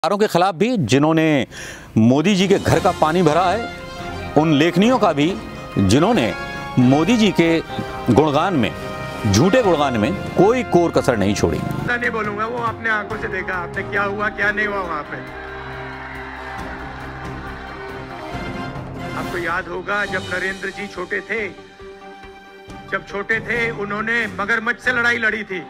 सरकारों के खिलाफ भी जिन्होंने मोदी जी के घर का पानी भरा है, उन लेखनियों का भी जिन्होंने मोदी जी के गुणगान में, झूठे गुणगान में कोई कोर कसर नहीं छोड़ी। नहीं बोलूंगा, वो अपने आंखों से देखा आपने क्या हुआ क्या नहीं हुआ वहां पे। आपको याद होगा जब नरेंद्र जी छोटे थे, उन्होंने मगरमच्छ से लड़ाई लड़ी थी।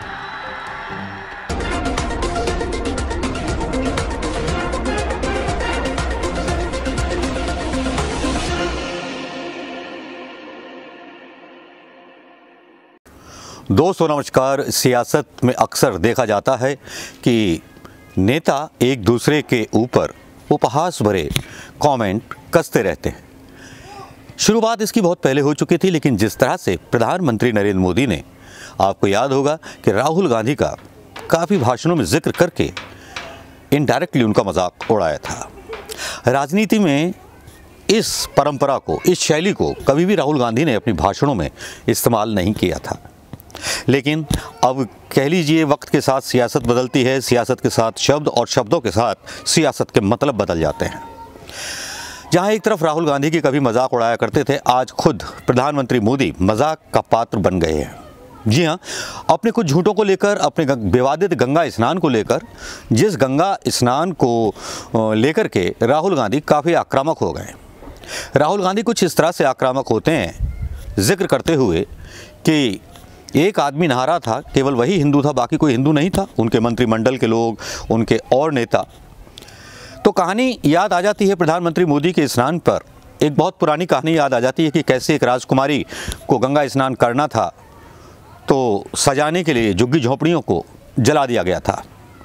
दोस्तों नमस्कार। सियासत में अक्सर देखा जाता है कि नेता एक दूसरे के ऊपर उपहास भरे कमेंट कसते रहते हैं। शुरुआत इसकी बहुत पहले हो चुकी थी, लेकिन जिस तरह से प्रधानमंत्री नरेंद्र मोदी ने, आपको याद होगा कि राहुल गांधी का काफ़ी भाषणों में जिक्र करके इनडायरेक्टली उनका मजाक उड़ाया था। राजनीति में इस परंपरा को, इस शैली को कभी भी राहुल गांधी ने अपने भाषणों में इस्तेमाल नहीं किया था, लेकिन अब कह लीजिए वक्त के साथ सियासत बदलती है, सियासत के साथ शब्द और शब्दों के साथ सियासत के मतलब बदल जाते हैं। जहां एक तरफ राहुल गांधी की कभी मजाक उड़ाया करते थे, आज खुद प्रधानमंत्री मोदी मजाक का पात्र बन गए हैं। जी हां, अपने कुछ झूठों को लेकर, अपने विवादित गंगा स्नान को लेकर, जिस गंगा स्नान को लेकर के राहुल गांधी काफ़ी आक्रामक हो गए। राहुल गांधी कुछ इस तरह से आक्रामक होते हैं, जिक्र करते हुए कि एक आदमी नहा रहा था, केवल वही हिंदू था, बाकी कोई हिंदू नहीं था, उनके मंत्रिमंडल के लोग, उनके और नेता। तो कहानी याद आ जाती है प्रधानमंत्री मोदी के स्नान पर। एक बहुत पुरानी कहानी याद आ जाती है कि कैसे एक राजकुमारी को गंगा स्नान करना था, तो सजाने के लिए झुग्गी झोंपड़ियों को जला दिया गया था।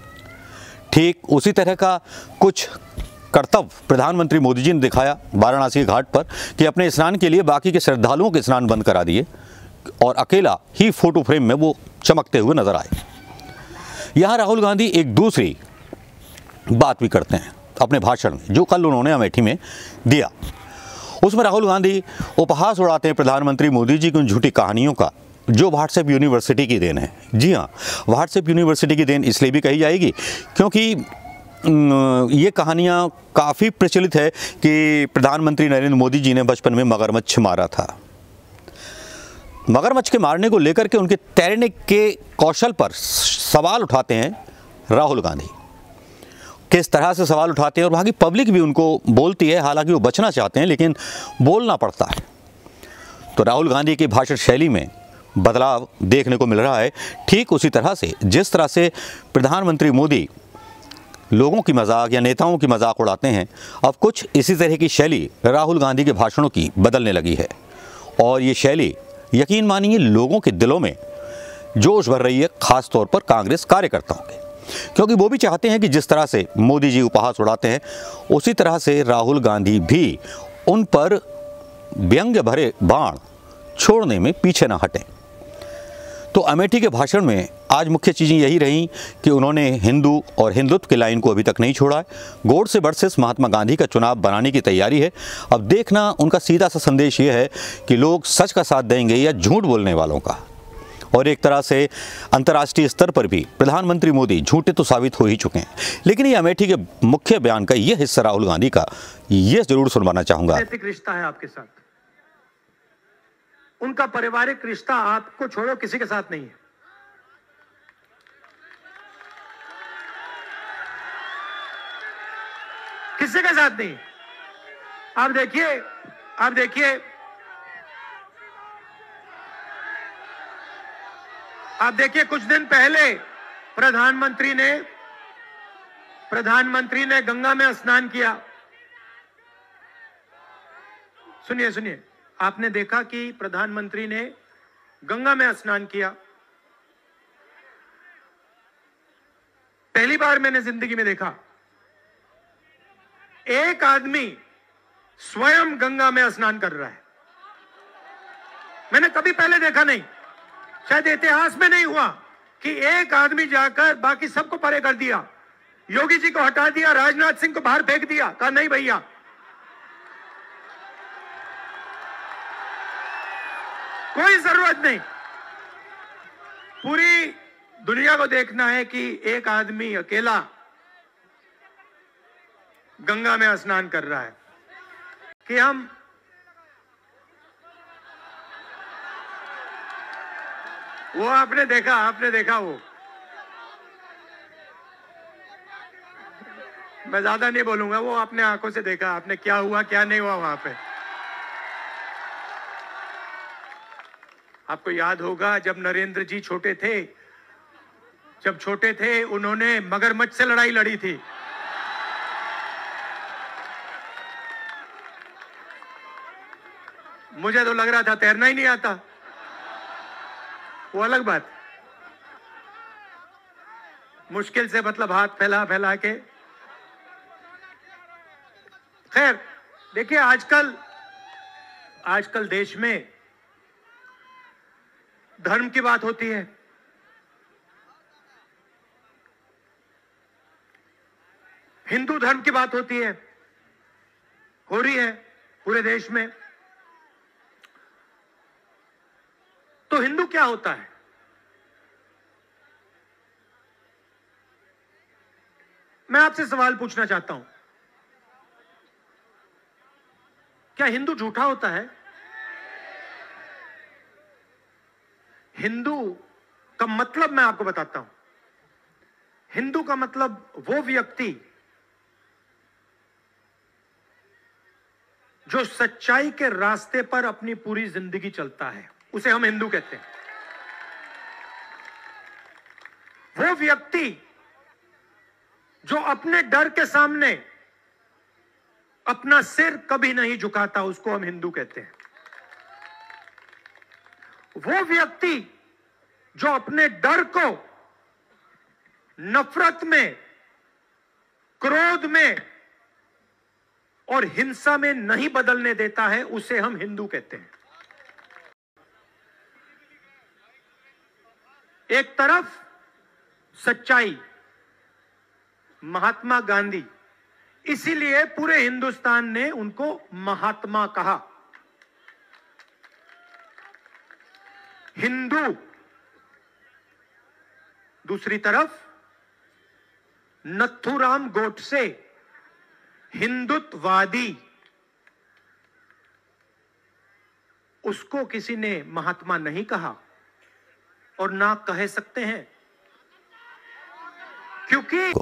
ठीक उसी तरह का कुछ कर्तव्य प्रधानमंत्री मोदी जी ने दिखाया वाराणसी घाट पर कि अपने स्नान के लिए बाकी के श्रद्धालुओं के स्नान बंद करा दिए और अकेला ही फोटो फ्रेम में वो चमकते हुए नजर आए। यहाँ राहुल गांधी एक दूसरी बात भी करते हैं अपने भाषण में, जो कल उन्होंने अमेठी में दिया। उसमें राहुल गांधी उपहास उड़ाते हैं प्रधानमंत्री मोदी जी की उन झूठी कहानियों का, जो व्हाट्सएप यूनिवर्सिटी की देन है। जी हाँ, व्हाट्सएप यूनिवर्सिटी की देन इसलिए भी कही जाएगी क्योंकि ये कहानियाँ काफ़ी प्रचलित है कि प्रधानमंत्री नरेंद्र मोदी जी ने बचपन में मगरमच्छ मारा था। मगरमच्छ के मारने को लेकर के उनके तैरने के कौशल पर सवाल उठाते हैं राहुल गांधी। किस तरह से सवाल उठाते हैं और वहाँ की पब्लिक भी उनको बोलती है, हालांकि वो बचना चाहते हैं लेकिन बोलना पड़ता है। तो राहुल गांधी की भाषण शैली में बदलाव देखने को मिल रहा है। ठीक उसी तरह से जिस तरह से प्रधानमंत्री मोदी लोगों की मजाक या नेताओं की मजाक उड़ाते हैं, अब कुछ इसी तरह की शैली राहुल गांधी के भाषणों की बदलने लगी है। और ये शैली यकीन मानिए लोगों के दिलों में जोश भर रही है, खास तौर पर कांग्रेस कार्यकर्ताओं के, क्योंकि वो भी चाहते हैं कि जिस तरह से मोदी जी उपहास उड़ाते हैं, उसी तरह से राहुल गांधी भी उन पर व्यंग्य भरे बाण छोड़ने में पीछे ना हटें। तो अमेठी के भाषण में आज मुख्य चीज़ें यही रहीं कि उन्होंने हिंदू और हिंदुत्व की लाइन को अभी तक नहीं छोड़ा है। गोडसे वर्सेस महात्मा गांधी का चुनाव बनाने की तैयारी है। अब देखना उनका सीधा सा संदेश ये है कि लोग सच का साथ देंगे या झूठ बोलने वालों का। और एक तरह से अंतर्राष्ट्रीय स्तर पर भी प्रधानमंत्री मोदी झूठे तो साबित हो ही चुके हैं, लेकिन ये अमेठी के मुख्य बयान का ये हिस्सा राहुल गांधी का ये जरूर सुनवाना चाहूँगा। नैतिक रिश्ता है आपके साथ, उनका पारिवारिक रिश्ता आपको छोड़ो किसी के साथ नहीं है। किसी के साथ नहीं। आप देखिए कुछ दिन पहले प्रधानमंत्री ने गंगा में स्नान किया। सुनिए, आपने देखा कि प्रधानमंत्री ने गंगा में स्नान किया। पहली बार मैंने जिंदगी में देखा एक आदमी स्वयं गंगा में स्नान कर रहा है। मैंने कभी पहले देखा नहीं, शायद इतिहास में नहीं हुआ कि एक आदमी जाकर बाकी सबको परे कर दिया, योगी जी को हटा दिया, राजनाथ सिंह को बाहर फेंक दिया, कहा नहीं भैया, कोई जरूरत नहीं। पूरी दुनिया को देखना है कि एक आदमी अकेला गंगा में स्नान कर रहा है कि हम वो आपने देखा वो, मैं ज्यादा नहीं बोलूंगा, वो अपने आंखों से देखा आपने क्या हुआ क्या नहीं हुआ वहां पे। आपको याद होगा जब नरेंद्र जी छोटे थे, उन्होंने मगरमच्छ से लड़ाई लड़ी थी। मुझे तो लग रहा था तैरना ही नहीं आता, वो अलग बात, मुश्किल से मतलब हाथ फैला फैला के। खैर देखिए, आजकल देश में धर्म की बात होती है, हिंदू धर्म की बात होती है, हो रही है पूरे देश में। तो हिंदू क्या होता है? मैं आपसे सवाल पूछना चाहता हूं, क्या हिंदू झूठा होता है? हिंदू का मतलब मैं आपको बताता हूं। हिंदू का मतलब वो व्यक्ति जो सच्चाई के रास्ते पर अपनी पूरी जिंदगी चलता है, उसे हम हिंदू कहते हैं। वो व्यक्ति जो अपने डर के सामने अपना सिर कभी नहीं झुकाता, उसको हम हिंदू कहते हैं। वो व्यक्ति जो अपने डर को नफरत में, क्रोध में और हिंसा में नहीं बदलने देता है, उसे हम हिंदू कहते हैं। एक तरफ सच्चाई, महात्मा गांधी, इसीलिए पूरे हिंदुस्तान ने उनको महात्मा कहा। हिंदू, दूसरी तरफ नथुराम गोडसे, हिंदुत्ववादी, उसको किसी ने महात्मा नहीं कहा और ना कह सकते हैं, क्योंकि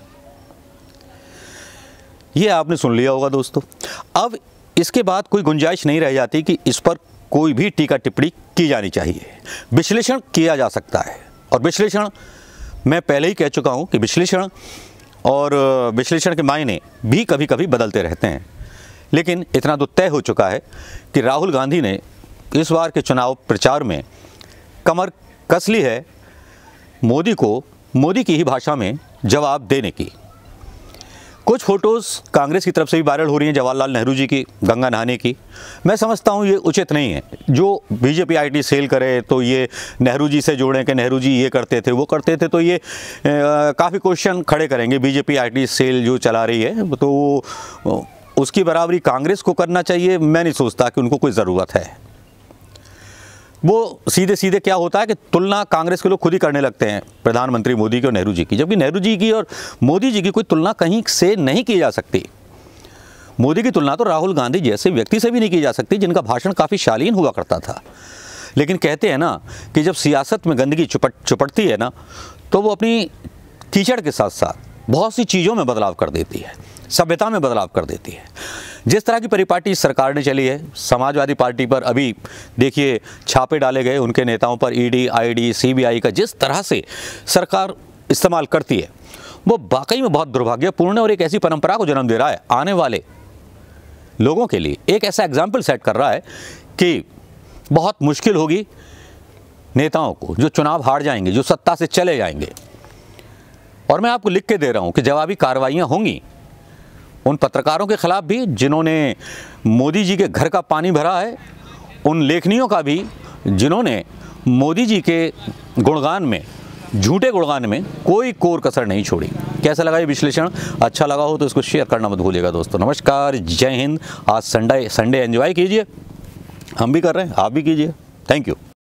ये आपने सुन लिया होगा दोस्तों। अब इसके बाद कोई गुंजाइश नहीं रह जाती कि इस पर कोई भी टीका टिप्पणी की जानी चाहिए। विश्लेषण किया जा सकता है, और विश्लेषण मैं पहले ही कह चुका हूं कि विश्लेषण और विश्लेषण के मायने भी कभी कभी बदलते रहते हैं। लेकिन इतना तो तय हो चुका है कि राहुल गांधी ने इस बार के चुनाव प्रचार में कमर कस ली है मोदी को मोदी की ही भाषा में जवाब देने की। कुछ फ़ोटोज़ कांग्रेस की तरफ से भी वायरल हो रही हैं, जवाहरलाल नेहरू जी की गंगा नहाने की। मैं समझता हूँ ये उचित नहीं है। जो बीजेपी आईटी सेल करे तो ये नेहरू जी से जोड़ें कि नेहरू जी ये करते थे वो करते थे, तो ये काफ़ी क्वेश्चन खड़े करेंगे। बीजेपी आईटी सेल जो चला रही है तो उसकी बराबरी कांग्रेस को करना चाहिए। मैं नहीं सोचता कि उनको कोई ज़रूरत है। वो सीधे सीधे क्या होता है कि तुलना कांग्रेस के लोग खुद ही करने लगते हैं प्रधानमंत्री मोदी की और नेहरू जी की, जबकि नेहरू जी की और मोदी जी की कोई तुलना कहीं से नहीं की जा सकती। मोदी की तुलना तो राहुल गांधी जैसे व्यक्ति से भी नहीं की जा सकती, जिनका भाषण काफ़ी शालीन हुआ करता था। लेकिन कहते हैं ना कि जब सियासत में गंदगी चुपटती है ना, तो वो अपनी कीचड़ के साथ साथ बहुत सी चीज़ों में बदलाव कर देती है, सभ्यता में बदलाव कर देती है। जिस तरह की परिपाटी सरकार ने चली है, समाजवादी पार्टी पर अभी देखिए छापे डाले गए, उनके नेताओं पर ईडी, आईडी, सीबीआई का जिस तरह से सरकार इस्तेमाल करती है, वो वाकई में बहुत दुर्भाग्यपूर्ण है और एक ऐसी परंपरा को जन्म दे रहा है। आने वाले लोगों के लिए एक ऐसा एग्जाम्पल सेट कर रहा है कि बहुत मुश्किल होगी नेताओं को जो चुनाव हार जाएंगे, जो सत्ता से चले जाएंगे। और मैं आपको लिख के दे रहा हूँ कि जवाबी कार्रवाइयाँ होंगी उन पत्रकारों के खिलाफ भी जिन्होंने मोदी जी के घर का पानी भरा है, उन लेखनियों का भी जिन्होंने मोदी जी के गुणगान में, झूठे गुणगान में कोई कोर कसर नहीं छोड़ी। कैसा लगा ये विश्लेषण? अच्छा लगा हो तो इसको शेयर करना मत भूलिएगा दोस्तों। नमस्कार, जय हिंद। आज संडे एंजॉय कीजिए, हम भी कर रहे हैं, आप भी कीजिए। Thank you.